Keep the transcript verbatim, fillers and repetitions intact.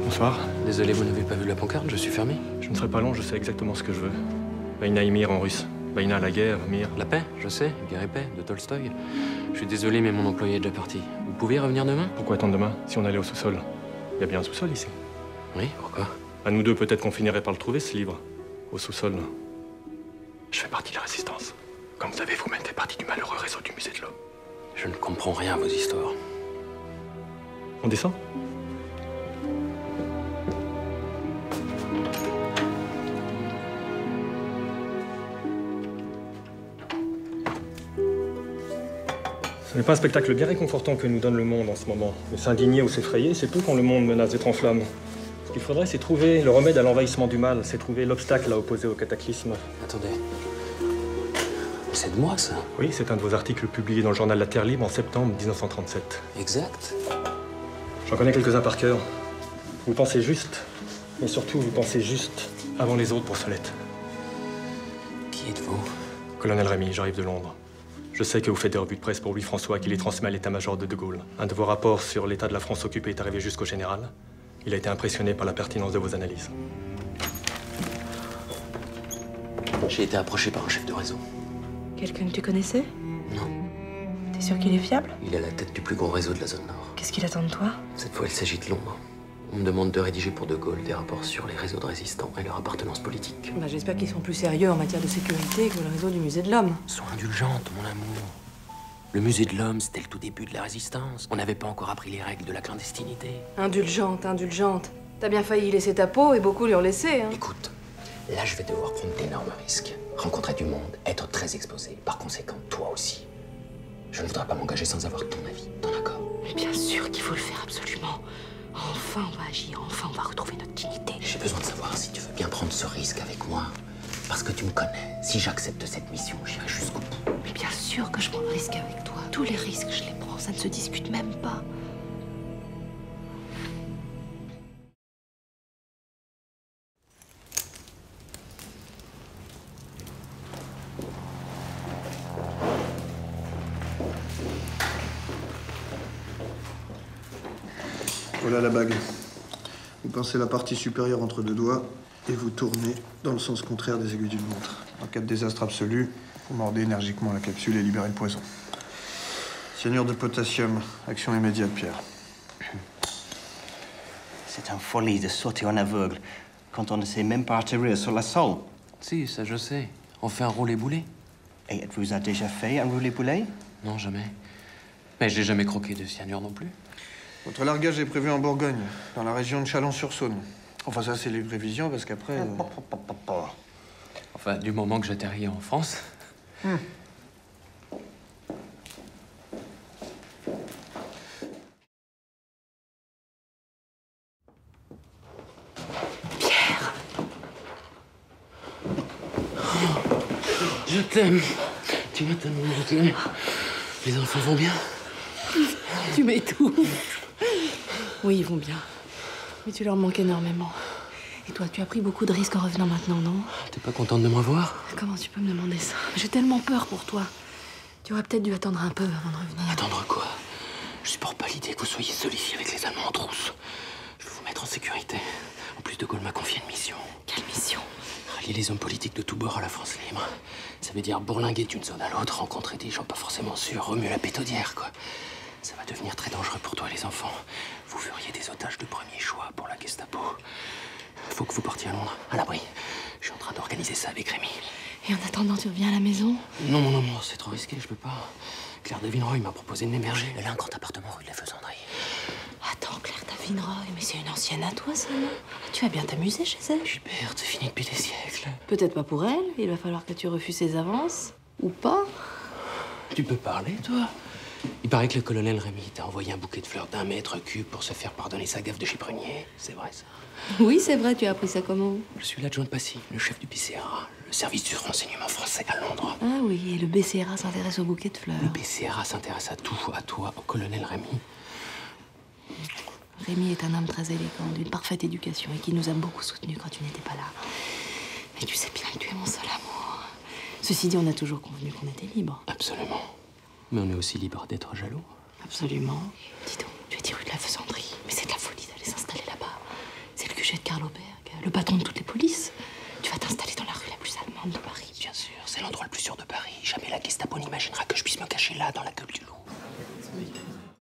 Bonsoir. Désolé, vous n'avez pas vu la pancarte, je suis fermé. Je ne serai pas long, je sais exactement ce que je veux. Vaïna et Mir en russe. Vaïna, la guerre, Mir. La paix, je sais, Guerre et paix, de Tolstoï. Je suis désolé, mais mon employé est déjà parti. Vous pouvez revenir demain? Pourquoi attendre demain, si on allait au sous-sol? Il y a bien un sous-sol ici. Oui, pourquoi? À nous deux, peut-être qu'on finirait par le trouver, ce livre. Au sous-sol. Je fais partie de la résistance. Comme vous savez, vous-même faites partie du malheureux réseau du musée de l'homme. Je ne comprends rien à vos histoires. On descend? Ce n'est pas un spectacle bien réconfortant que nous donne le monde en ce moment. Mais s'indigner ou s'effrayer, c'est tout quand le monde menace d'être en flammes. Ce qu'il faudrait, c'est trouver le remède à l'envahissement du mal, c'est trouver l'obstacle à opposer au cataclysme. Attendez. C'est de moi, ça? Oui, c'est un de vos articles publiés dans le journal La Terre Libre en septembre mille neuf cent trente-sept. Exact. J'en connais quelques-uns par cœur. Vous pensez juste, mais surtout, vous pensez juste avant les autres pour Solette. Qui êtes-vous? Colonel Rémy, j'arrive de Londres. Je sais que vous faites des revues de presse pour Louis-François qui les transmet à l'état-major de De Gaulle. Un de vos rapports sur l'état de la France occupée est arrivé jusqu'au général. Il a été impressionné par la pertinence de vos analyses. J'ai été approché par un chef de réseau. Quelqu'un que tu connaissais? Non. T'es sûr qu'il est fiable? Il est à la tête du plus gros réseau de la zone nord. Qu'est-ce qu'il attend de toi? Cette fois, il s'agit de Londres. On me demande de rédiger pour De Gaulle des rapports sur les réseaux de résistants et leur appartenance politique. Bah, j'espère qu'ils sont plus sérieux en matière de sécurité que le réseau du musée de l'homme. Sois indulgente, mon amour. Le musée de l'homme, c'était le tout début de la résistance. On n'avait pas encore appris les règles de la clandestinité. Indulgente, indulgente. T'as bien failli y laisser ta peau et beaucoup lui ont laissé, hein. Écoute, là, je vais devoir prendre d'énormes risques. Rencontrer du monde, être très exposé. Par conséquent, toi aussi. Je ne voudrais pas m'engager sans avoir ton avis, ton accord. Mais bien sûr qu'il faut le faire, absolument. Enfin, on va agir. Enfin, on va retrouver notre dignité. J'ai besoin de savoir si tu veux bien prendre ce risque avec moi. Parce que tu me connais. Si j'accepte cette mission, j'irai jusqu'au bout. Mais bien sûr que je prends le risque avec toi. Tous les risques, je les prends. Ça ne se discute même pas. Voilà la bague. Vous pincez la partie supérieure entre deux doigts et vous tournez dans le sens contraire des aiguilles d'une montre. En cas de désastre absolu, vous mordez énergiquement la capsule et libérez le poison. Cyanure de potassium, action immédiate, Pierre. C'est une folie de sauter en aveugle quand on ne sait même pas atterrir sur la sol. Si, ça je sais. On fait un roulé-boulé. Et vous avez déjà fait un roulé-boulé? Non, jamais. Mais je n'ai jamais croqué de cyanure non plus. Votre largage est prévu en Bourgogne, dans la région de Chalon-sur-Saône. Enfin, ça, c'est les prévisions, parce qu'après... Euh... Enfin, du moment que j'atterris en France. Hum. Pierre! Oh, je t'aime. Tu m'as tellement manqué. Les enfants vont bien? Tu m'étouffes. Oui, ils vont bien. Mais tu leur manques énormément. Et toi, tu as pris beaucoup de risques en revenant maintenant, non? T'es pas contente de me revoir? Comment tu peux me demander ça? J'ai tellement peur pour toi. Tu aurais peut-être dû attendre un peu avant de revenir. Attendre quoi? Je supporte pas l'idée que vous soyez seul ici avec les Allemands en trousse. Je veux vous mettre en sécurité. En plus, De Gaulle m'a confié une mission. Quelle mission? Rallier les hommes politiques de tous bords à la France libre. Ça veut dire bourlinguer d'une zone à l'autre, rencontrer des gens pas forcément sûrs, remuer la pétaudière, quoi. Ça va devenir très dangereux pour toi et les enfants. Vous feriez des otages de premier choix pour la Gestapo. Faut que vous partiez à Londres, à l'abri. Je suis en train d'organiser ça avec Rémy. Et en attendant, tu reviens à la maison? Non, non, non, c'est trop risqué, je peux pas. Claire Davinroy m'a proposé de m'héberger. Elle a un grand appartement rue de la Faisanderie. Attends, Claire Davinroy, mais c'est une ancienne à toi, ça, non? Tu vas bien t'amuser chez elle. Gilberte, c'est fini depuis des siècles. Peut-être pas pour elle. Il va falloir que tu refuses ses avances. Ou pas. Tu peux parler, toi? Il paraît que le colonel Rémy t'a envoyé un bouquet de fleurs d'un mètre cube pour se faire pardonner sa gaffe de chipronnier. C'est vrai, ça? Oui, c'est vrai. Tu as appris ça comment? Je suis l'adjoint de Passy, le chef du B C R A, le service du renseignement français à Londres. Ah oui, et le B C R A s'intéresse au bouquet de fleurs. Le B C R A s'intéresse à tout, à toi, au colonel Rémy. Rémy est un homme très élégant, d'une parfaite éducation et qui nous a beaucoup soutenus quand tu n'étais pas là. Mais tu sais bien que tu es mon seul amour. Ceci dit, on a toujours convenu qu'on était libre. Absolument. Mais on est aussi libre d'être jaloux. Absolument. Dis donc, tu es dit rue de la Faisanderie. Mais c'est de la folie d'aller s'installer là-bas. patron de toutes les polices. Tu vas t'installer dans la rue la plus allemande de Paris. Bien sûr, c'est l'endroit le plus sûr de Paris. Jamais la Gestapo n'imaginera que je puisse me cacher là, dans la gueule du loup.